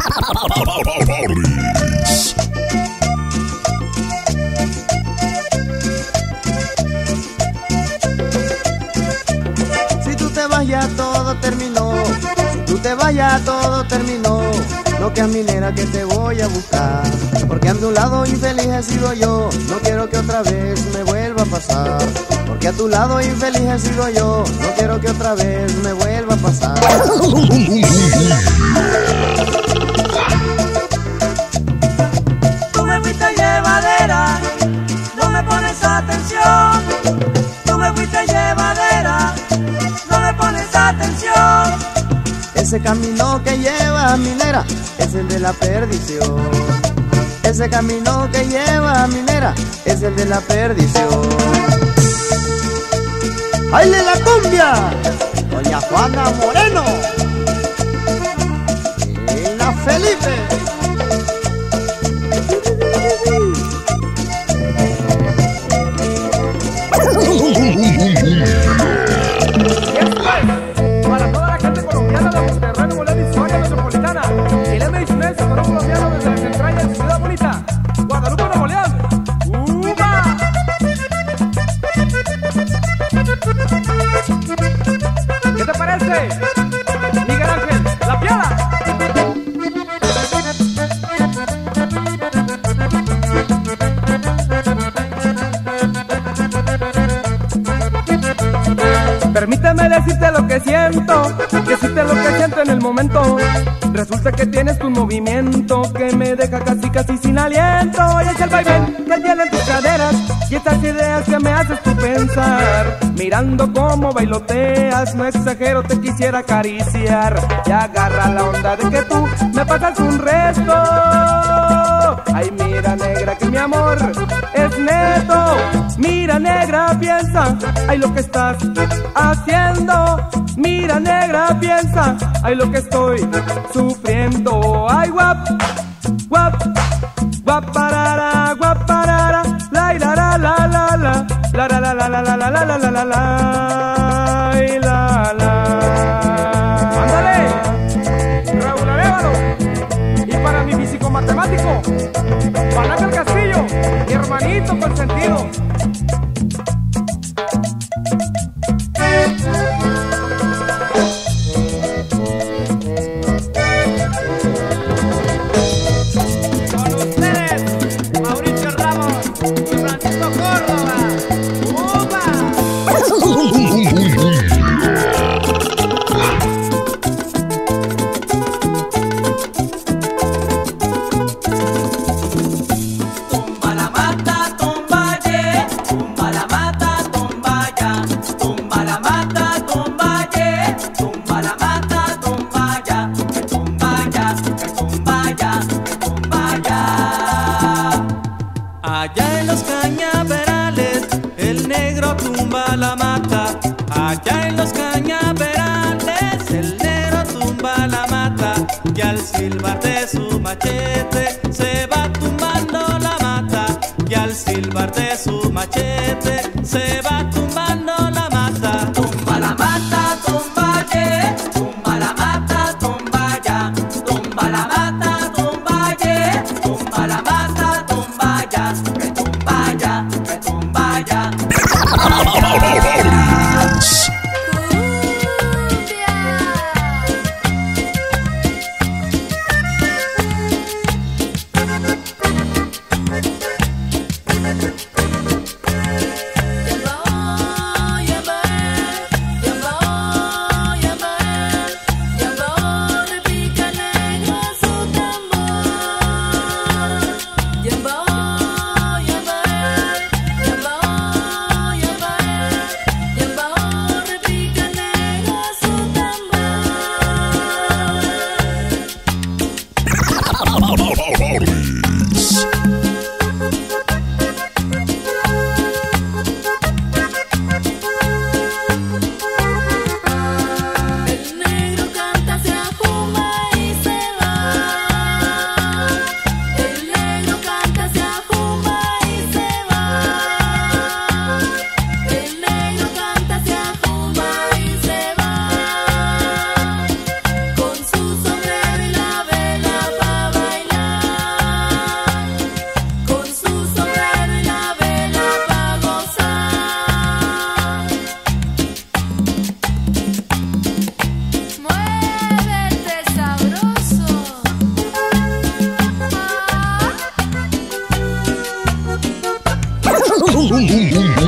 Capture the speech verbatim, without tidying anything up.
Si tú te vas ya todo terminó, si tú te vas ya todo terminó. No que minera que te voy a buscar, porque a tu lado infeliz he sido yo. No quiero que otra vez me vuelva a pasar, porque a tu lado infeliz he sido yo. No quiero que otra vez me vuelva a pasar. Tú me fuiste llevadera, no me pones atención. Tú me fuiste llevadera, no me pones atención. Ese camino que lleva a minera es el de la perdición. Ese camino que lleva a minera es el de la perdición. ¡Baile la cumbia! Doña Juana Moreno y la Felipe. Para toda la gente colombiana de Monterrey, Nuevo León y su área metropolitana, el M H N, Salvador colombiano desde las entrañas de Ciudad Bonita, Guadalupe, Nuevo León. ¡Uva! ¿Qué te parece? Miguel Ángel, La Piedra. Permíteme decirte lo que siento, decirte lo que siento en el momento. Resulta que tienes tu movimiento que me deja casi casi sin aliento. Y es el vaivén que tienen tus caderas y estas ideas que me haces tú pensar. Mirando cómo bailoteas, no exagero, te quisiera acariciar. Y agarra la onda de que tú me pasas un resto. Ay, mira negra que mi amor es neto. Mira negra, piensa, ay lo que estás haciendo. Mira negra, piensa, ay lo que estoy sufriendo. Ay guap, guap, guaparara, guaparara, la la la la la la, la la la la la la la la la la la la la. Ándale, Raúl Arévalo. Y para mi físico matemático, Palaca el Castillo, mi hermanito consentido. Allá en los cañaverales el negro tumba la mata. Allá en los cañaverales el negro tumba la mata. Y al silbar de su machete se va tumbando la mata. Y al silbar de su machete se va tumbando la mata. Tumba la mata, tumba ye, tumba la mata, tumba ya. Tumba la mata, tumba ye, tumba la mata, tumba ya. Que tumba ya, que tumba ya. Ya voy, ya voy, ya voy, pica negro. boom, boom, boom, boom.